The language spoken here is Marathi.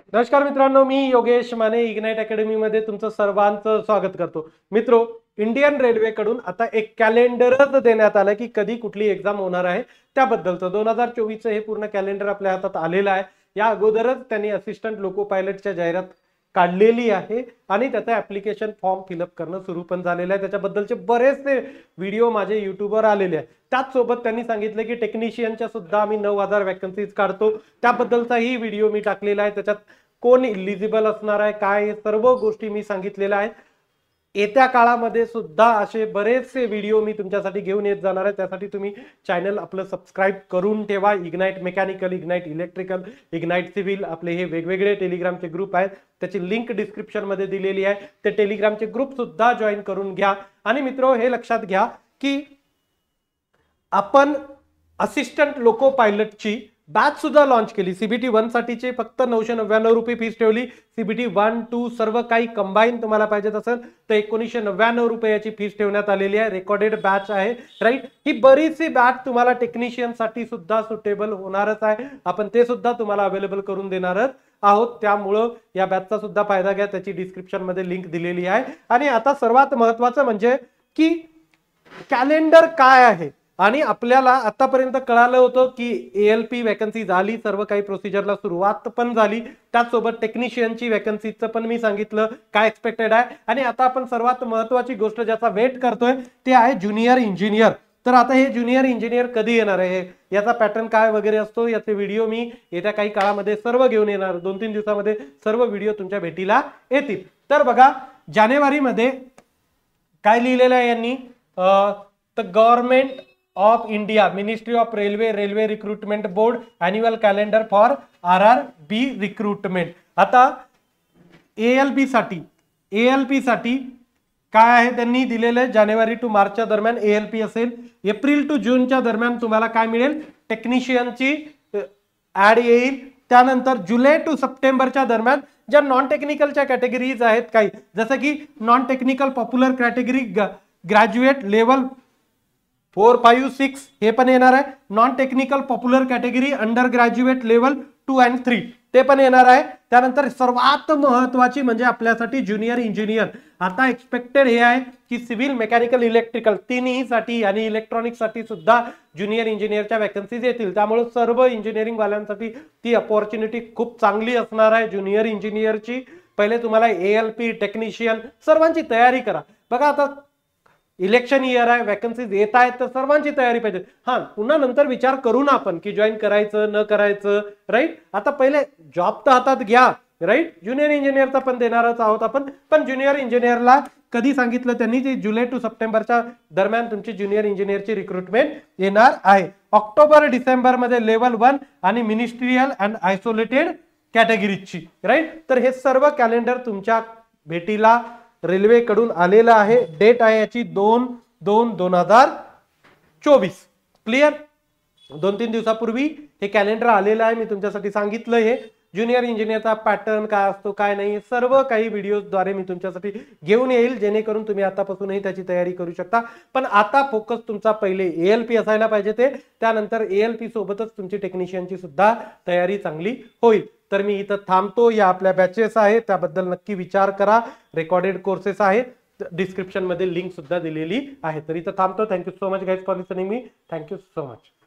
नमस्कार मित्रांनो, मी योगेश माने इग्नाइट अकॅडमी मध्ये तुमचं सर्वांचं स्वागत करतो. मित्रो, इंडियन रेल्वे कडून आता एक कॅलेंडरच देण्यात आलं की कधी कुठली एक्झाम होणार आहे त्याबद्दलचं 2024 हे पूर्ण कॅलेंडर आपल्या हातात आलेलं आहे. या अगोदरच त्यांनी असिस्टंट लोको पायलटच्या जाहिरात काढलेली आहे आणि त्याचं ऍप्लिकेशन फॉर्म फिलअप करणं सुरू पण झालेलं आहे. त्याच्याबद्दलचे बरेचसे व्हिडिओ माझे युट्यूबवर आलेले आहेत. त्याच सोबत त्यांनी सांगितलं की टेक्निशियनच्या सुद्धा आम्ही 9000 वॅकन्सीज काढतो, त्याबद्दलचाही व्हिडिओ मी टाकलेला आहे. त्याच्यात कोण इलिजिबल असणार आहे, काय सर्व गोष्टी मी सांगितलेल्या आहेत. येत्या काळामध्ये सुद्धा असे बरेचसे व्हिडिओ मी तुमच्यासाठी घेऊन येत जाणार आहे. त्यासाठी तुम्ही चॅनल आपलं सबस्क्राईब करून ठेवा. Ignite mechanical, Ignite electrical, Ignite civil आपले हे वेगवेगळे टेलिग्रामचे ग्रुप आहेत. त्याची लिंक डिस्क्रिप्शन मध्ये दिलेली आहे. ते टेलिग्रामचे ग्रुप सुद्धा जॉईन करून घ्या. आणि मित्रो, हे लक्षात घ्या की आपण असिस्टंट लोको पायलटची बॅच सुद्धा लॉन्च केली. सीबीटी 1 साठीचे फक्त 999 रुपये फीस ठेवली. सीबीटी 1, 2 सर्व काही कंबाईन तुम्हाला पाहिजे असेल तर 1999 रुपयाची फीस ठेवण्यात आलेली आहे. रेकॉर्डेड बॅच आहे, राईट. ही बरीचशी बॅच तुम्हाला टेक्निशियन साठी सुद्धा सुटेबल होणारच आहे. आपण ते सुद्धा तुम्हाला अवेलेबल करून देणारच आहोत. त्यामुळं या बॅचचा सुद्धा फायदा घ्या. त्याची डिस्क्रिप्शन मध्ये लिंक दिलेली आहे. आणि आता सर्वात महत्वाचं म्हणजे की कॅलेंडर काय आहे. आणि आपल्याला आतापर्यंत कळालं होतं की एएलपी वॅकन्सी झाली, सर्व काही प्रोसिजरला सुरुवात पण झाली. त्याचसोबत टेक्निशियनची वॅकन्सीचं पण मी सांगितलं काय एक्सपेक्टेड आहे. आणि आता आपण सर्वात महत्वाची गोष्ट ज्याचा वेट करतोय ते आहे ज्युनियर इंजिनियर. तर आता हे ज्युनियर इंजिनियर कधी येणार आहे, याचा पॅटर्न काय वगैरे असतो, याचे व्हिडिओ मी येत्या काही काळामध्ये सर्व घेऊन येणार. 2-3 दिवसामध्ये सर्व व्हिडिओ तुमच्या भेटीला येतील. तर बघा, जानेवारीमध्ये काय लिहिलेलं आहे यांनी, the government of India, ministry of railway, railway recruitment board, annual calendar for RRB recruitment. आता एएलपी साठी काय आहे त्यांनी दिलेलं आहे, जानेवारी टू मार्चच्या दरम्यान एएलपी असेल. एप्रिल टू जूनच्या दरम्यान तुम्हाला काय मिळेल, टेक्निशियनची ऍड येईल. त्यानंतर जुलै टू सप्टेंबरच्या दरम्यान ज्या नॉन टेक्निकलच्या कॅटेगरीज आहेत काही, जसं की non technical popular category, graduate level 4, 5, 6 हे पण येणार आहे. Non technical popular category under graduate level 2 आणि 3 ते पण येणार आहे. त्यानंतर सर्वात महत्वाची म्हणजे आपल्यासाठी ज्युनियर इंजिनियर. आता एक्सपेक्टेड हे आहे की सिव्हिल, मेकॅनिकल, इलेक्ट्रिकल तिन्ही साठी आणि इलेक्ट्रॉनिक साठी सुद्धा ज्युनियर इंजिनियरच्या वॅकन्सीज येतील. त्यामुळे सर्व इंजिनिअरिंग वाल्यांसाठी ती अपॉर्च्युनिटी खूप चांगली असणार आहे ज्युनियर इंजिनियरची. पहिले तुम्हाला एएलपी, टेक्निशियन सर्वांची तयारी करा. बघा, आता इलेक्शन इयर आहे, वॅकन्सीज येत आहेत, तर सर्वांची तयारी पाहिजे. हा, पुन्हा नंतर विचार करू ना आपण की जॉईन करायचं न करायचं, राईट. आता पहिले जॉब तर हातात घ्या, राईट. ज्युनियर इंजिनियरचा पण देणारच आहोत आपण. पण ज्युनियर इंजिनियरला कधी सांगितलं त्यांनी, की जुलै टू सप्टेंबरच्या दरम्यान तुमची ज्युनियर इंजिनियरची रिक्रुटमेंट येणार आहे. ऑक्टोबर डिसेंबर मध्ये लेवल 1 आणि मिनिस्ट्रियल अँड आयसोलेटेड कॅटेगरीजची, राईट. तर हे सर्व कॅलेंडर तुमच्या भेटीला रेल्वे कडून आलेला आहे. डेट आहे याची 2/2/2024. क्लिअर. 2-3 दिवसापूर्वी हे कॅलेंडर आलेलं आहे. मी तुमच्यासाठी सांगितलं हे ज्युनियर इंजिनियरचा पॅटर्न काय असतो काय नाही, सर्व काही व्हिडिओद्वारे मी तुमच्यासाठी घेऊन येईल, जेणेकरून तुम्ही आतापासूनही त्याची तयारी करू शकता. पण आता फोकस तुमचा पहिले एएलपी असायला पाहिजे. त्यानंतर एएलपी सोबतच तुमची टेक्निशियनची सुद्धा तयारी चांगली होईल. तर मी इथं थांबतो. या आपल्या बॅचेस आहेत, त्याबद्दल नक्की विचार करा. रेकॉर्डेड कोर्सेस आहेत, डिस्क्रिप्शन मध्ये लिंक सुद्धा दिलेली आहे. तर इथं थांबतो. Thank you so much guys for listening me. Thank you so much.